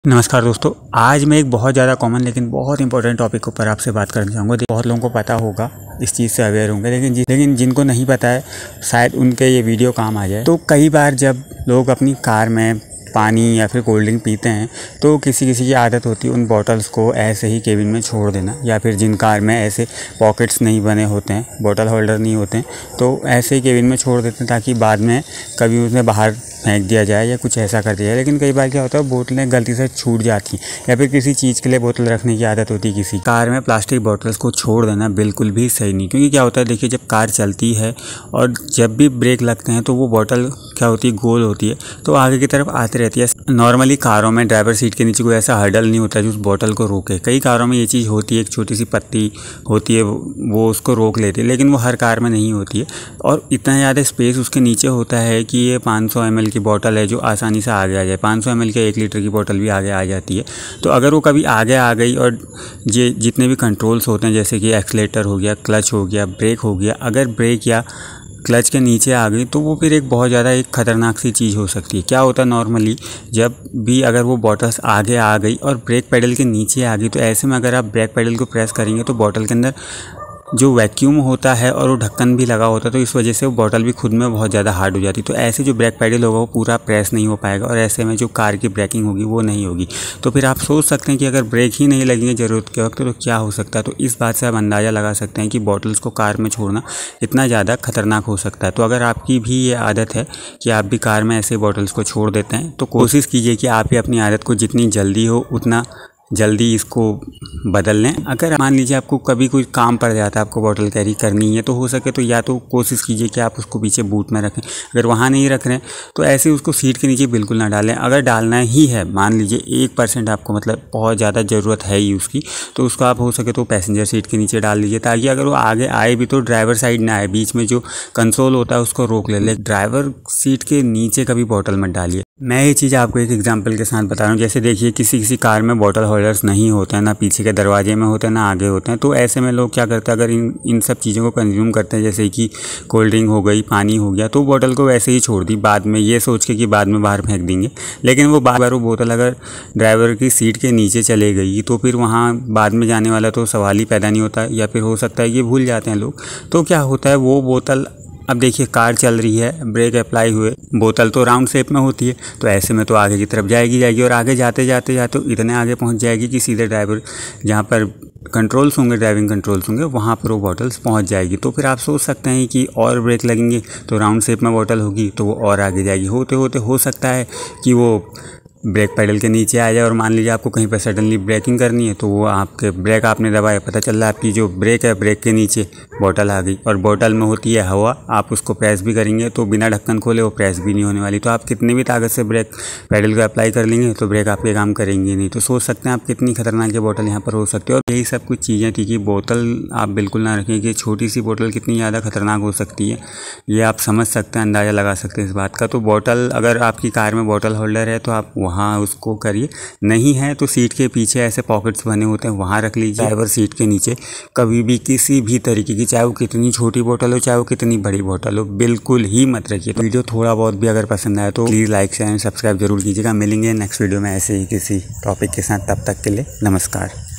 नमस्कार दोस्तों, आज मैं एक बहुत ज़्यादा कॉमन लेकिन बहुत इंपॉर्टेंट टॉपिक के ऊपर आपसे बात करना चाहूँगा। बहुत लोगों को पता होगा, इस चीज़ से अवेयर होंगे, लेकिन जिनको नहीं पता है शायद उनके ये वीडियो काम आ जाए। तो कई बार जब लोग अपनी कार में पानी या फिर कोल्ड ड्रिंक पीते हैं तो किसी की आदत होती है उन बॉटल्स को ऐसे ही केबिन में छोड़ देना, या फिर जिन कार में ऐसे पॉकेट्स नहीं बने होते हैं, बॉटल होल्डर नहीं होते हैं, तो ऐसे ही केबिन में छोड़ देते हैं ताकि बाद में कभी उन्हें बाहर फेंक दिया जाए या कुछ ऐसा कर दिया जाए। लेकिन कई बार क्या होता है, बोतलें गलती से छूट जाती हैं या फिर किसी चीज़ के लिए बोतल रखने की आदत होती है किसी कार में। प्लास्टिक बॉटल्स को छोड़ देना बिल्कुल भी सही नहीं, क्योंकि क्या होता है, देखिए, जब कार चलती है और जब भी ब्रेक लगते हैं तो वो बॉटल क्या होती है, गोल होती है, तो आगे की तरफ आती रहती है। नॉर्मली कारों में ड्राइवर सीट के नीचे कोई ऐसा हर्डल नहीं होता जो उस बॉटल को रोके। कई कारों में ये चीज़ होती है, एक छोटी सी पत्ती होती है, वो उसको रोक लेती है, लेकिन वो हर कार में नहीं होती है। और इतना ज़्यादा स्पेस उसके नीचे होता है कि ये 500 ml की बॉटल है जो आसानी से आगे आ जाए। 500 ml के 1 लीटर की बोतल भी आगे आ जाती है। तो अगर वो कभी आगे आ गई और ये जितने भी कंट्रोल्स होते हैं, जैसे कि एक्सीलेटर हो गया, क्लच हो गया, ब्रेक हो गया, अगर ब्रेक या क्लच के नीचे आ गई तो वो फिर एक बहुत ज़्यादा एक ख़तरनाक सी चीज़ हो सकती है। क्या होता है, नॉर्मली जब भी अगर वो बॉटल्स आगे आ गई और ब्रेक पेडल के नीचे आ गई, तो ऐसे में अगर आप ब्रेक पेडल को प्रेस करेंगे तो बॉटल के अंदर जो वैक्यूम होता है और वो ढक्कन भी लगा होता है, तो इस वजह से वो बॉटल भी खुद में बहुत ज़्यादा हार्ड हो जाती है। तो ऐसे जो ब्रेक पैडल होगा वो पूरा प्रेस नहीं हो पाएगा और ऐसे में जो कार की ब्रेकिंग होगी वो नहीं होगी। तो फिर आप सोच सकते हैं कि अगर ब्रेक ही नहीं लगेंगे ज़रूरत के वक्त तो क्या हो सकता है। तो इस बात से आप अंदाज़ा लगा सकते हैं कि बॉटल्स को कार में छोड़ना इतना ज़्यादा खतरनाक हो सकता है। तो अगर आपकी भी ये आदत है कि आप भी कार में ऐसे बॉटल्स को छोड़ देते हैं, तो कोशिश कीजिए कि आप भी अपनी आदत को जितनी जल्दी हो उतना जल्दी इसको बदल लें। अगर मान लीजिए आपको कभी कोई काम पड़ जाता है, आपको बॉटल कैरी करनी है, तो हो सके तो या तो कोशिश कीजिए कि आप उसको पीछे बूट में रखें। अगर वहाँ नहीं रख रहे हैं तो ऐसे उसको सीट के नीचे बिल्कुल ना डालें। अगर डालना ही है, मान लीजिए 1% आपको मतलब बहुत ज़्यादा ज़रूरत है ही उसकी, तो उसको आप हो सके तो पैसेंजर सीट के नीचे डाल लीजिए, ताकि अगर वो आगे आए भी तो ड्राइवर साइड ना आए, बीच में जो कंसोल होता है उसको रोक ले। ड्राइवर सीट के नीचे कभी बॉटल मत डालिए। मैं ये चीज़ आपको एक एग्जांपल के साथ बता रहा हूँ। जैसे देखिए, किसी कार में बॉटल होल्डर्स नहीं होते हैं, ना पीछे के दरवाजे में होते हैं, ना आगे होते हैं। तो ऐसे में लोग क्या करते हैं, अगर इन सब चीज़ों को कंज्यूम करते हैं, जैसे कि कोल्ड ड्रिंक हो गई, पानी हो गया, तो बॉटल को वैसे ही छोड़ दी, बाद में ये सोच के कि बाद में बाहर फेंक देंगे। लेकिन वो बार वो बोतल अगर ड्राइवर की सीट के नीचे चले गई तो फिर वहाँ बाद में जाने वाला तो सवाल ही पैदा नहीं होता, या फिर हो सकता है कि भूल जाते हैं लोग। तो क्या होता है, वो बोतल, अब देखिए कार चल रही है, ब्रेक अप्लाई हुए, बोतल तो राउंड शेप में होती है, तो ऐसे में तो आगे की तरफ जाएगी और आगे जाते जाते इतने आगे पहुंच जाएगी कि सीधे ड्राइवर जहां पर कंट्रोल्स होंगे, ड्राइविंग कंट्रोल्स होंगे, वहां पर वो बॉटल्स पहुंच जाएगी। तो फिर आप सोच सकते हैं कि और ब्रेक लगेंगे तो राउंड शेप में बॉटल होगी तो वो और आगे जाएगी। होते होते हो सकता है कि वो ब्रेक पैडल के नीचे आ जाए और मान लीजिए आपको कहीं पर सडनली ब्रेकिंग करनी है, तो वो आपके ब्रेक आपने दबाया, पता चल रहा है आपकी जो ब्रेक है, ब्रेक के नीचे बॉटल आ गई, और बॉटल में होती है हवा। आप उसको प्रेस भी करेंगे तो बिना ढक्कन खोले वो प्रेस भी नहीं होने वाली। तो आप कितनी भी ताकत से ब्रेक पैडल को अप्लाई कर लेंगे तो ब्रेक आपके काम करेंगे नहीं। तो सोच सकते हैं आप कितनी खतरनाक ये बॉटल यहाँ पर हो सकती है। और यही सब कुछ चीज़ें थी कि बोतल आप बिल्कुल ना रखें, कि छोटी सी बोतल कितनी ज़्यादा खतरनाक हो सकती है, ये आप समझ सकते हैं, अंदाज़ा लगा सकते हैं इस बात का। तो बॉटल, अगर आपकी कार में बॉटल होल्डर है तो आप वहाँ उसको करिए, नहीं है तो सीट के पीछे ऐसे पॉकेट्स बने होते हैं, वहाँ रख लीजिए। ड्राइवर सीट के नीचे कभी भी किसी भी तरीके की, चाहे वो कितनी छोटी बोतल हो, चाहे वो कितनी बड़ी बोतल हो, बिल्कुल ही मत रखिए। तो वीडियो थोड़ा बहुत भी अगर पसंद आए तो please like share and subscribe जरूर कीजिएगा। मिलेंगे नेक्स्ट वीडियो में ऐसे ही किसी टॉपिक के साथ, तब तक के लिए नमस्कार।